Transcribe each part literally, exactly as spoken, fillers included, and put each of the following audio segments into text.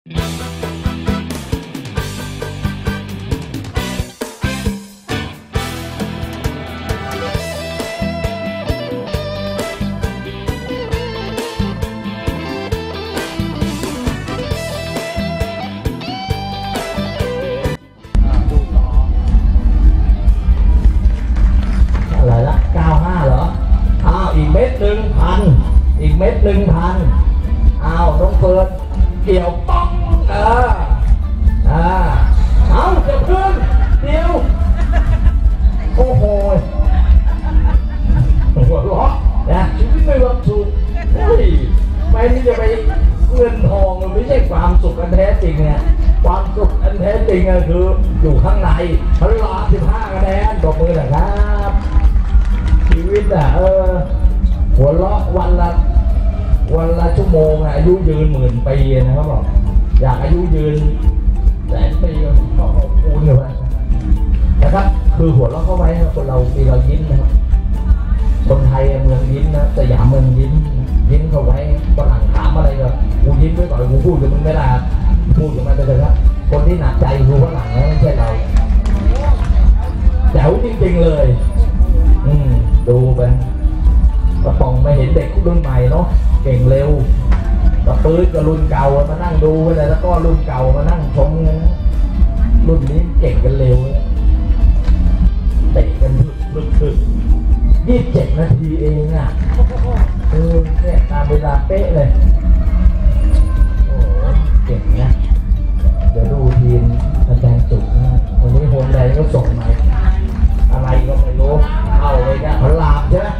หนึ่งพันอีกเม็ดหนึ่งพันอ้าวน้องเฟิร์นเกี่ยวป้องเอออ่าเอาเดี๋ยวเพื่อนเดี๋ยวโอ้โหหัวเราะนะชีวิตไม่ความสุขเฮ้ยไม่นี่จะไปเงินทองมันไม่ใช่ความสุขอันแท้จริงเนี่ยความสุขอันแท้จริงก็คืออยู่ข้างในพลาสิบห้าคะแนนตบมือหน่อยครับชีวิตอ่ะเออหัวเราะวันละวันละชั่วโมงอายุยืนหมื่นปีนะครับบอกอยากอายุยืนแสนปีก็ขอบคุณเลยนะครับคือหัวเราะเข้าไว้คนเรามีเรายิ้มนะครับคนไทยเมืองยิ้มนะสยามเมืองยิ้มยิ้มเข้าไว้ฝรั่งถามอะไรก็กูยิ้มไว้ก่อนกูพูดกับมึงไม่ได้พูดกับมันเลยครับคนที่หนักใจคือฝรั่งนะไม่ใช่เราแจ๋วจริงๆเลยอืมดูไปกระป๋องไม่เห็นเด็กรุ่นใหม่เนาะเก่งเร็วกระปื้ดกับรุ่นเก่ามานั่งดูไปเลยแล้วก็รุ่นเก่ามานั่งชมนะรุ่นนี้เก่งกันเร็วเตะกันลึกถึงยี่สิบเจ็ดนาทีเองอ่ะเออเนี่ยตามเวลาเป๊ะเลยโอ้เก่งนะเดี๋ยวดูทีมอาจารย์จุกนะวันนี้โฮมแดงก็ส่งมาอะไรก็ไม่รู้เอาเลยนะพลามใช่ไหม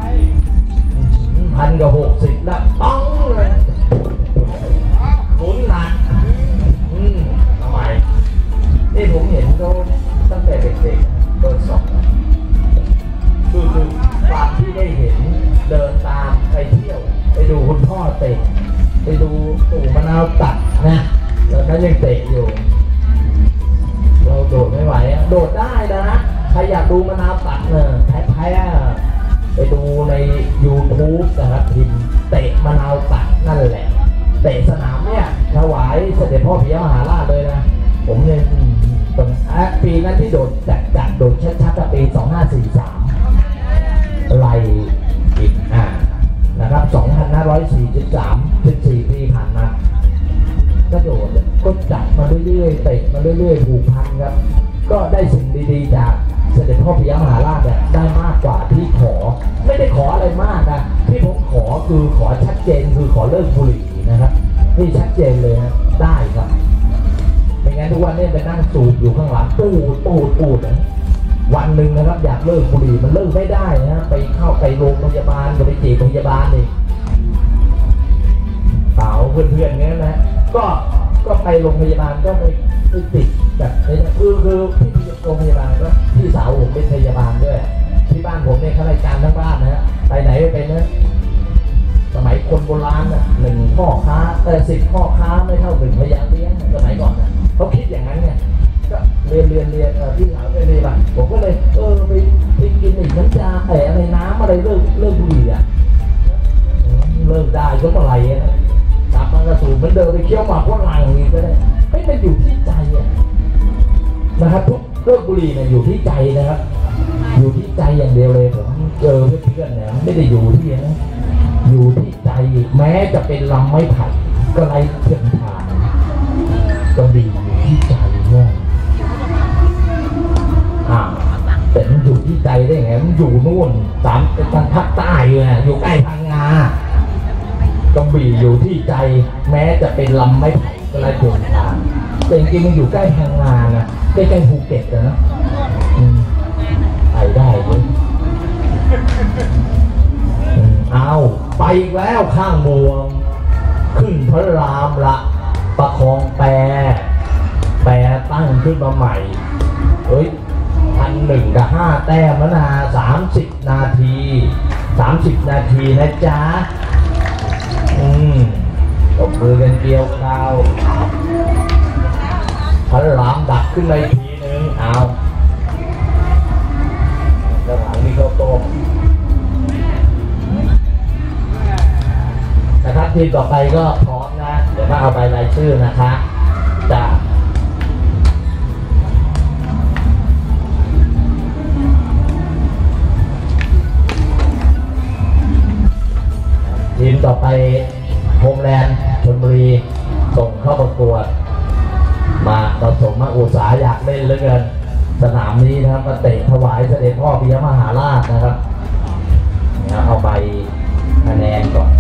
พันกับหกสิบแล้วต้องเลยหมุนหนักอืมทำไมนี่ผมเห็นเขาตั้งแต่เด็กๆเบอร์สองคือคือความที่ได้เห็นเดินตามไปเที่ยวไปดูคุณพ่อเตะไปดูตู่มะนาวตัดนะแล้วก็ยังเตะอยู่เราโดดไม่ไหวโดดได้นะใครอยากดูมะนาวตัดเนี่ยแพ้ๆไปดูใน ยูทูบ นะครับพิมพ์เตะมะนาวตัดนั่นแหละเตะสนามเนี่ยถวายเสด็จพ่อปิยมหาราชเลยนะผมเนี่ยตรงปีนั้นที่โดดจัดจัดโดดชัดๆปีสองห้าสี่สามไล่อีกอ่านะครับสองพันห้าร้อยสี่สิบสาม สิบสี่ปีผ่านมาก็โดดก็จัดมาเรื่อยๆเตะมาเรื่อยๆผูกพันครับก็ได้สิ่งดีๆจากเสด็จพ่อปิยมหาราชได้มากกว่าที่ขอไม่ได้ขออะไรมากนะที่ผมขอคือขอชัดเจนคือขอเลิกบุหรี่นะครับนี่ชัดเจนเลยนะได้ครับไม่งั้นทุกวันนี้ไปนั่งสูบอยู่ข้างหลังตู้ตู้ตู้นะวันหนึ่งนะครับอยากเลิกบุหรี่มันเลิกไม่ได้นะไปเข้าไปโรงพยาบาลไปจีบพยาบาลนี่เปล่าเพื่อนๆเนี้ยนะก็ก็ไปโรงพยาบาลก็ไปไปติดแบบคือคือที่โรงพยาบาลก็พี่สาวผมเป็นพยาบาลด้วยที่บ้านผมเนี่ยข้าราชการทั้งบ้านนะไปไหนไปเป็นนะสมัยคนโบราณน่ะหนึ่งพ่อค้าแต่สิบพ่อค้าไม่เท่าหนึ่งพยาเลี้ยงสมัยก่อนนะเขาคิดอย่างนั้นไงก็เรียนเรียนเรียนพี่สาวไปเรียนบ้านผมก็เลยเออไปไปกินอีกน้ำชาแต่อะไรน้ำอะไรเลิกเลิกบุหรี่อ่ะเลิกได้ก็เมื่อไหร่นะกลับมากระสูบเหมือนเดิมไปเคี้ยวหมากว่าหลังนี่ก็ได้ไม่เป็นอยู่ที่ใจอ่ะนะครับทุกเลิกบุหรี่เนี่ยอยู่ที่ใจนะครับอยู่ที่ใจอย่างเดียวเลยผมเจอเพื่อนๆเนี่ยไม่ได้อยู่ที่นะอยู่ที่ใจแม้จะเป็นลำไม้ไผ่ก็ไร้เทียมทานก็ดีอยู่ที่ใจเนี่ยอ่าแต่มันอยู่ที่ใจได้ไงมันอยู่นู่นสามทางภาคใต้เลยอยู่ใกล้พังงากระบี่อยู่ที่ใจแม้จะเป็นลำไม้ไผ่ก็ไร้เทียมทานแต่จริงๆมันอยู่ใกล้พังงานะใกล้ๆภูเก็ตนะไปได้เลยเอาไปอีกแล้วข้างเมืองขึ้นพระรามละประคองแปรแปรตั้งขึ้นมาใหม่เฮ้ยพันหนึ่งกับห้าแต้มแล้วนะสามสิบนาทีสามสิบนาทีนะจ๊ะอืมตบมือกันเกี่ยวข้าวพระรามดักขึ้นเลยทีนึงเอาด้านหลังมีข้าวต้มนะครับทีต่อไปก็พร้อมนะเดี๋ยวก็เอาใบรายชื่อนะคะจะทีมต่อไปโฮมแลนด์ชลบุรีส่งเข้าประกวดมาผสมมาอุตสาหอยากเล่นเหลือเกินสนามนี้นะครับมาเตะถวายเสด็จพ่อปิยมหาราชนะครับเนี่ยเอาใบคะแนนก่อน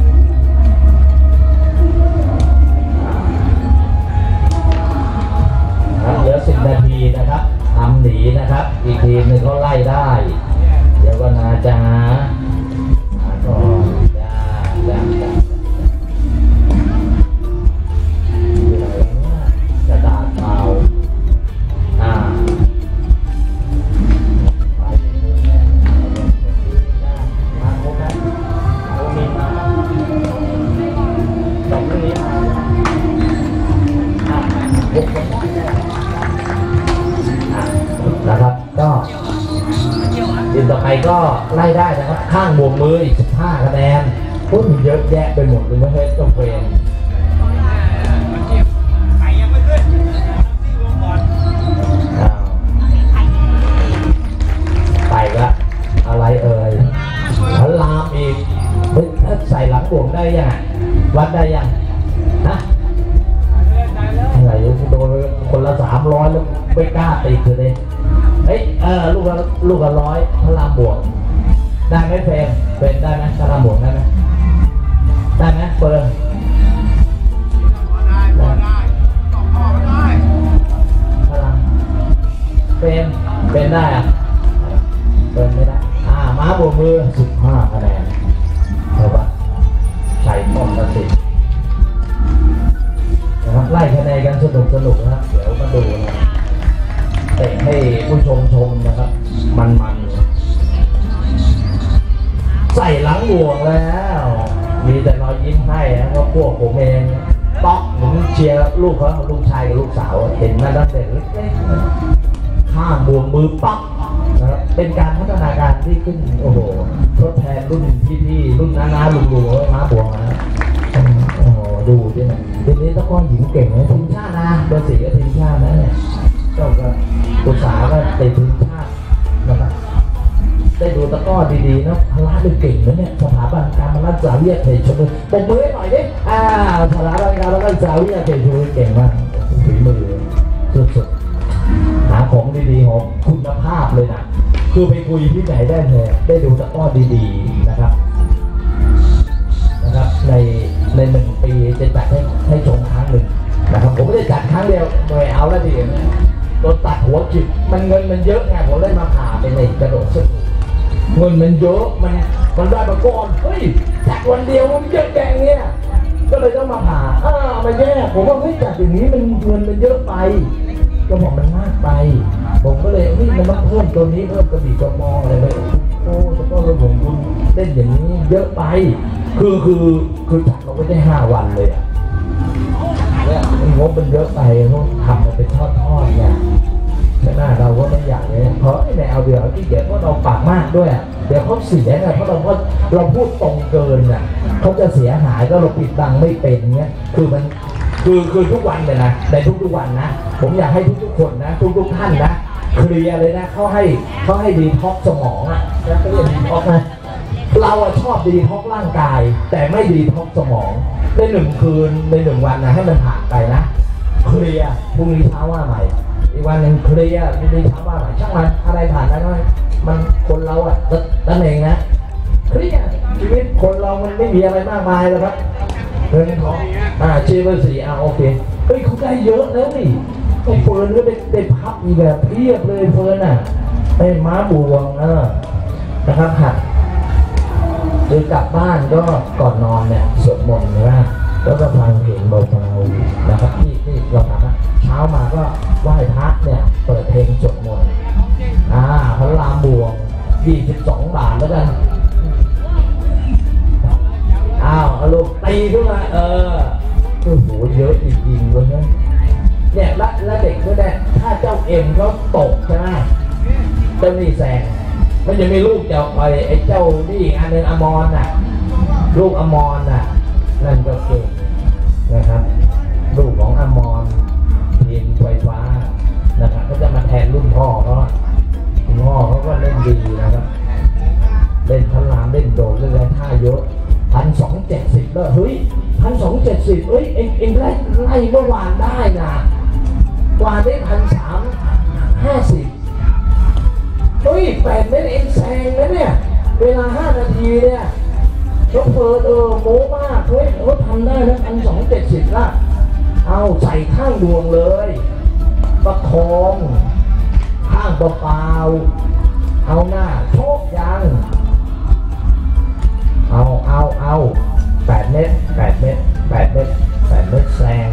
เหลือสิบนาทีนะครับทำหนีนะครับอีกทีมหนึ่งเขาไล่ได้เดี๋ยวก็นาจ้าก่อนจ้าจ้าจ้ากระดาษเปล่าอ่าไปมาครบไหมโอ้มีมาดอกนี้มาหกคนนะครับก็ทีมต่อไปก็ไล่ได้นะครับข้างบวกมืออีกสิบห้าคะแนนพูดเยอะแยะไปหมดเลยไม่ใช่ต้องเป็นไปยังไม่ขึ้นที่วงก่อนไปละอะไรเอ่ยพลามอีกถ้าใส่หลังบวงได้ยังวัดได้ยังนะอะไรโดนคนละสามร้อยแล้วไม่กล้าติดเลยเฮ้ยเออลูกละลูกละร้อยพลามบวกได้ไหมเฟรมเป็นได้ไหมพลามบวกได้ไหมได้ไหมเปิดได้ได้ต่อพ่อไม่ได้พลังเป็นเป็นได้อะเป็นไม่ได้อ่าม้าบวกมือสิบห้าคะแนนเท่ากับใส่ป้อมละสิบนะครับไล่คะแนนกันสนุกสนุกนะครับเดี๋ยวมาดูนะเตะให้ผู้ชมชมนะครับมันมันใส่หลังบ่วงแล้วมีแต่รอยยิ้มให้นะเพราะพวกผมเองต๊อกผมเชียร์ลูกเขาลูกชายกับลูกสาวเห็นมาตั้งแต่เล็กๆข้ามบ่วงมือป๊อกนะครับเป็นการพัฒนาการที่ขึ้นโอ้โหทดแทนรุ่นพี่ๆรุ่นน้าๆลุงๆมาบ่วงนะโอ้โหดูดิเนี่ยทีนี้ตะก้อนหญิงเก่งนะทีมชาตินะเบอร์สี่ก็ทีมชาตินะเนี่ยเจ้าก็อุตสาหก็ติดทีมชาตินะครับได้ดูตะก้อดีๆนะพละดูเก่งนะเนี่ยสถาบันการรักษาวิทยาเขตชลบุรีปมมือให้หน่อยดิอ่าสถาบันการรักษาวิทยาเขตชลบุรีเก่งมากฝีมือสุดๆหาของดีๆของคุณภาพเลยนะคือไปคุยที่ไหนได้เลยได้ดูตะก้อดีๆนะครับนะครับในในหนึ่งปีจะจัดให้ให้ชมครั้งหนึ่งนะครับผมไม่ได้จัดครั้งเดียวหน่วยเอาแล้วดีนะโดนตัดหัวจิตมันเงินมันเยอะไงผมเลยมาผ่าเป็นในกระโดดสุดเงินมันเยอะมันมันได้มาก่อนเฮ้ยจัดวันเดียวมันเยอะแกงเนี่ยก็เลยต้องมาผ่าอ้ามาแย่ผมว่าเฮ้ยจัดอย่างนี้มันเงินมันเยอะไปก็บอกมันมากไปผมก็เลยนี่มันต้องเพิ่มตัวนี้เพิ่มกระบี่กระมองอะไรไปโอ้จะต้องระบบคุณเต้นอย่างนี้เยอะไปคือคือคือจัดเราไม่ได้ห้าวันเลยอ่ะเนี่ยงบมันเยอะไปเขาทำมันเป็นทอดๆเนี่ยแต่หน้าเราก็ไม่อยากเลยเพราะไอ้ในเอาเดี๋ยวที่เดี๋ยวเพราะเราปากมากด้วยเดี๋ยวเขาเสียไงเพราะเราก็เราพูดตรงเกินน่ะเขาจะเสียหายก็เราปิดบังไม่เป็นเงี้ยคือมันคือคือทุกวันเลยนะในทุกๆวันนะผมอยากให้ทุกๆคนนะทุกๆท่านนะเคลียร์เลยนะเขาให้เขาให้ดีท็อกสมองอ่ะแล้วก็เรียกดีท็อกนะเราอะชอบดีท็อกร่างกายแต่ไม่ดีท็อกสมองในหนึ่งคืนในหนึ่งวันนะให้มันผ่านไปนะเคลียร์พรุ่งนี้เช้าว่าใหม่อีกวันหนึ่งเคลียร์พรุ่งนี้เช้าว่าใหม่ช่างมันอะไรผ่านได้ไหมมันคนเราอะนั่นเองนะเคลียร์ชีวิตคนเรามันไม่มีอะไรมากมายแล้วครับเงินทองอ่าชีวิตสี่อ่าโอเคเฮ้ยเขาได้เยอะแล้วนี่ไอ้เฟิร์นก็เป็นเป็นพับอีแบบเพียบเลยเฟิร์นอ่ะไอ้ม้าบวงเออนะครับหัดหรือกลับบ้านก็ก่อนนอนเนี่ยสวดมนต์นะแล้วก็ฟังเพลงเบาๆนะครับที่ที่เราทำนะเช้ามาก็ไหว้พระเนี่ยเปิดเพลงสวดมนต์อ่าพระรามบวงยี่สิบสองบาทแล้วกันอ้าวเอาลูกตีขึ้นมาเออโอ้โหเยอะจริงๆเลยนะเนี่ยและและเด็กก็ได้ถ้าเจ้าเอ็มเขาตกใช่ไหมเจ้านี่แซงมันจะมีลูกเจ้าไอ้ไอ้เจ้านี่อันนึงอมรน่ะลูกอมรน่ะนั่นก็เก่งนะครับได้ไล่เมื่อวานได้นะวานได้พันสามห้าสิบเฮ้ยแปดเมตรเองแซงนะเนี่ยเวลาห้านาทีเนี่ยรถเฟิร์นเออโม้มากเฮ้ยรถทำได้นะพันสองเจ็ดสิบละเอาใส่ข้างดวงเลยประคองข้างเปล่าๆเอาหน้าโชกยังเอาเอาเอาแปดเมตรแปดเมตรแปดเมตรแปดเมตรแซง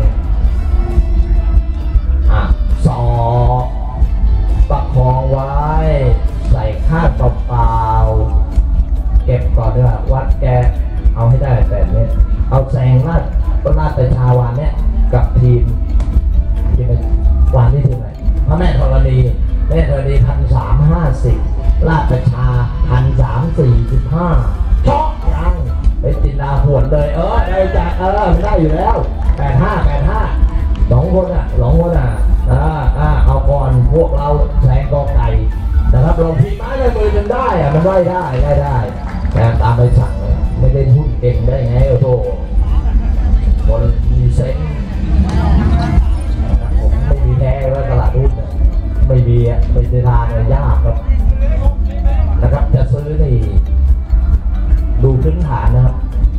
อ่ะสองประคองไว้ใส่ข้างเปล่าๆเก็บก่อนด้วยวัดแกเอาให้ได้แปดเมตรเอาแซงลาดก็ลาดแต่ชาวานเนี่ยกับทีมทีมวานที่ทีมไหนพระแม่ธรณีแม่ธรณีพันสามห้าสิบลาดประชาพันสามสี่สิบห้าช็อกยังไปจินดาหวนเลยเออได้จ้ะเออมันได้อยู่แล้วแปดห้าแปดห้าสองคนอ่ะสองคนอ่ะอ่าอ่าเอาก่อนพวกเราแซงกองไก่นะครับลงพีไม้ในมือจนได้อ่ะมันได้ได้ได้ได้แต่ตามไปสั่งไม่ได้พูดเก่งได้ไงโอ้โหคนมีเซ็งผมไม่มีแพ้ว่าตลาดหุ้นไม่มีอ่ะไม่ได้ทานเลยยากครับนะครับจะซื้อนี่ดูพื้นฐานนะครับ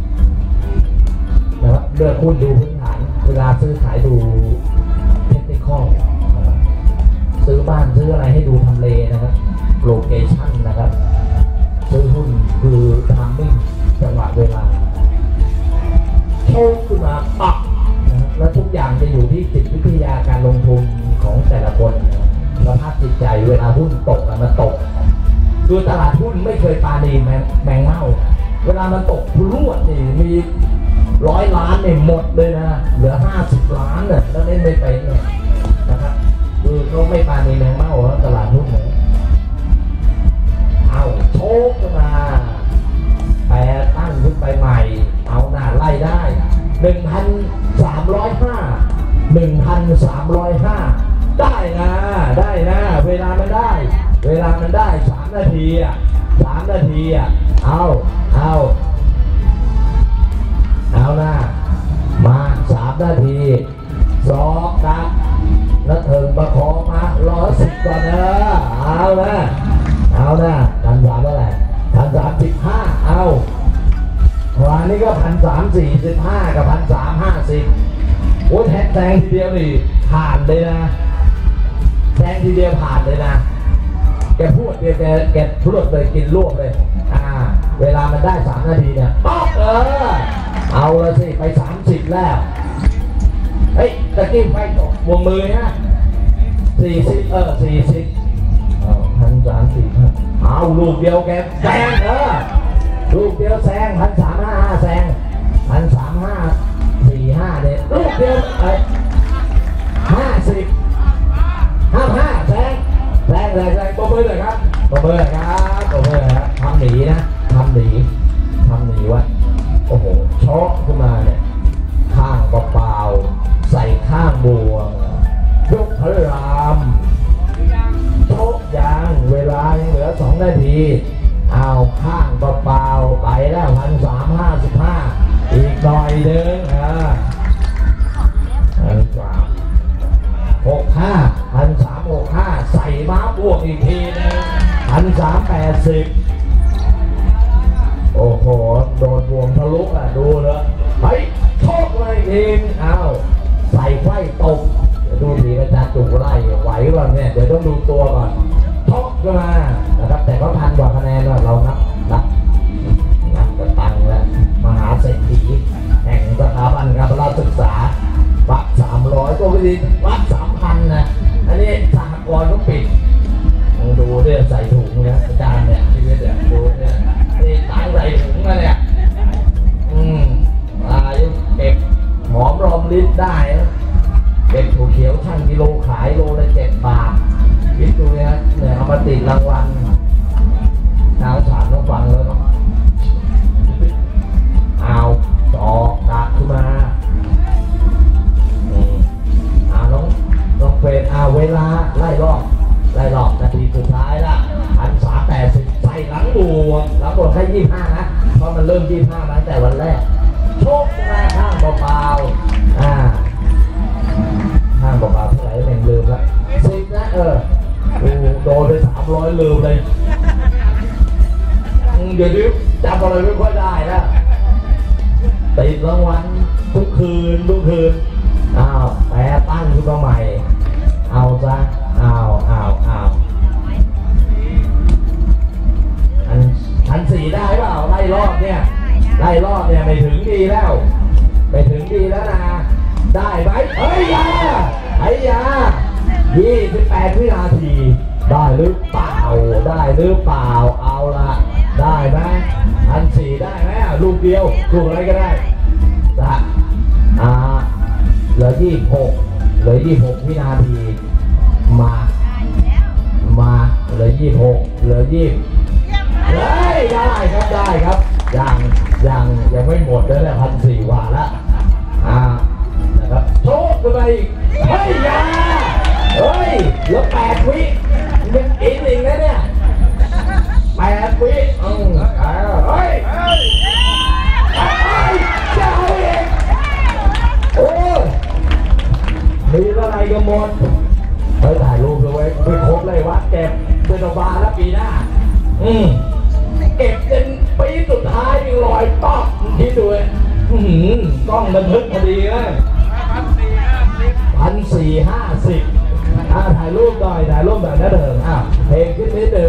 นะครับเลือกหุ้นดูพื้นฐานเวลาซื้อขายดูเทคนิคนะครับซื้อบ้านซื้ออะไรให้ดูทำเลนะครับโลเคชั่นนะครับซื้อหุ้นคือทามมิ่งจังหวะเวลาโชคขึ้นมาปักนะครับและทุกอย่างจะอยู่ที่จิตวิทยาการลงทุนของแต่ละคนสภาพจิตใจเวลาหุ้นตกมันตกคือตลาดหุ้นไม่เคยปาณีแมงแมงเม่าเวลามันตกพรวดนี่มีร้อยล้านเนี่ยหมดเลยนะเหลือห้าสิบล้านเนี่ยแล้วเล่นไม่เป็นเนี่ยนะครับคือเขาไม่ปาณีแมงเม่าแล้วตลาดหุ้นเนี่ยเอาโชคขึ้นมาแปรตั้งขึ้นไปใหม่เอาหน้าไล่ได้หนึ่งพันสามร้อยห้าหนึ่งพันสามร้อยห้าได้นะได้นะเวลามันได้เวลามันได้สามนาทีอ่ะสามนาทีอ่ะเอาเอาเอานะมาสามนาทีสองดับแล้วเถิงประคองมาร้อยสิบก่อนเนอะเอานะเอานะพันสามเท่าไหร่พันสามสิบห้าเอาวันนี้ก็พันสามสี่สิบห้ากับพันสามห้าสิบโอ้ยแท็กแซงทีเดียวนี่ผ่านเลยนะแซงทีเดียวผ่านเลยนะแกพูดเดียวแกแกพูดเลยกินรวบเลยอ่าเวลามันได้สามนาทีเนี่ยป๊อกเออเอาละสิไปสามสิบแล้วเฮ้ยตะกี้ไฟตกวงมือนะสี่สิบเออสี่สิบเอาพันสามสิบเอาลูกเดียวแกแซงเออลูกเดียวแซงพันสามห้าห้าแซงพันสามห้าสี่ห้าเนี่ยลูกเดียวไอ้ห้าสิบห้าห้าแซงแรงแรงแรงโบเบอร์เลยครับโบเบอร์ครับโบเบอร์ครับทำหนีนะทำหนีทำหนีวะโอ้โหช็อกขึ้นมาเนี่ยข้างเปล่าใส่ข้างบวงยกพระรามโชกยางเวลายังเหลือสองนาทีเอาข้างเปล่าไปแล้วพันสามห้าสิบห้าอีกหน่อยเดินอ่าพันสามหกห้าพันสามหกห้าใส่ม้าบวกอีกทีนึงพันสามแปดสิบโอ้โหโดนบวงทะลุอ่ะดูเลยเฮ้ยโชคเลยทีมเอาใส่ไฟตกเดี๋ยวดูทีอาจารย์จุกไล่ไหวก่อนเนี่ยเดี๋ยวต้องดูตัวก่อนโชคขึ้นมานะครับแต่ก็พันกว่าคะแนนเรานับนับนับกระตังแล้วมหาเศรษฐีแห่งสถาบันการศึกษาวัดสามร้อยก็ไม่ดีวัดสามพันนะอันนี้สหกรณ์ก็ปิดดูเนี่ยใส่ถุงนะอาจารย์เนี่ยที่เนี่ยดูเนี่ยนี่ตั้งใส่ถุงมาเนี่ยอืมอายุเก็บหอมรอมริบได้เก็บถั่วเขียวช่างกิโลขายโลละเจ็ดบาทคิดดูเนี่ยเนี่ยเอามาติดรางวัลนาวสารต้องฟังแล้วเนาะเอาต่อตักขึ้นมาเอาน้องน้องเฟรนเอาเวลาไล่รอบไล่รอบนาทีสุดท้ายละพันสามแปดสิบใส่หลังบวกหลังบวกแค่ยี่ห้านะเพราะมันเริ่มยี่ห้ามาตั้งแต่วันแรกโชคมาข้างเบาๆอ่าตั้งขึ้นมาใหม่เอาซะเอาเอาเอาอันอันสี่ได้เปล่าไล่รอบเนี่ยไล่รอบเนี่ยไม่ถึงดีแล้วไม่ถึงดีแล้วนะได้ไหมเฮ้ยยาไอ้ยายี่สิบแปดวินาทีได้หรือเปล่าได้หรือเปล่าเอาละได้ไหมอันสี่ได้ไหมลูกเดียวลูกอะไรก็ได้ละอ่าเหลือยี่สิบหกเหลือยี่สิบหกวินาทีมามาเหลือยี่สิบหกเหลือยี่สิบได้ได้ครับได้ครับยังยังยังไม่หมดเลยนะพันสี่ว่าละอ่านะครับโชคกันไปเฮ้ยยาเฮ้ยเหลือแปดวิมันอีกหนึ่งแล้วเนี่ยแปดวิอืมเฮ้ยเฮ้ยเจ้าเองโอ้มีอะไรกันหมดไปถ่ายรูปเลยไปครบเลยวัดเก็บเป็นบาแล้วปีหน้าอืมเก็บจนปีสุดท้ายยังลอยต๊อกที่ดูเลยกล้องบันทึกพอดีเลยพันสี่ห้าสิบอ่าถ่ายรูปหน่อยถ่ายรูปแบบนั้นเถอะอ่ะเพลงขึ้นนิดนึง